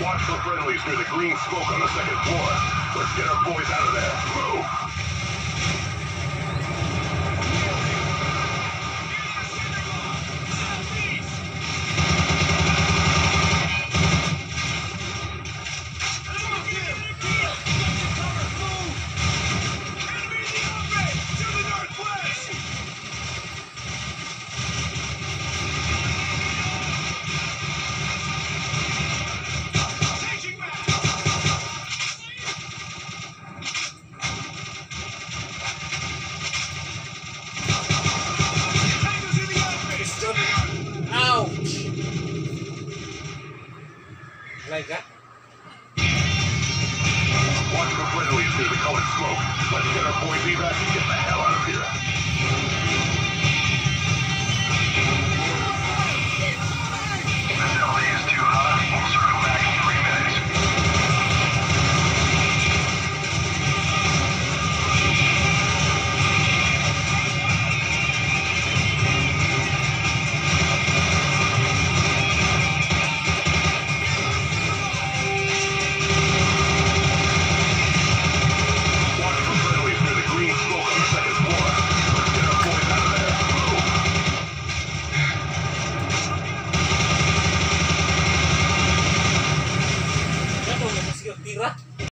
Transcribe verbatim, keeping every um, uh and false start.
Watch for friendlies near the green smoke on the second floor. Let's get our boys out of there. Move!